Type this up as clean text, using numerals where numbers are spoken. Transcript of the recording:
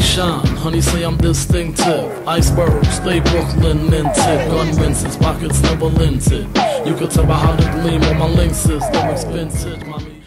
shine, honey say I'm distinctive. Iceberg, stay Brooklyn minted. Gun rinses, pockets never linted. You could tell by how the gleam on my links is. No expensive, mommy.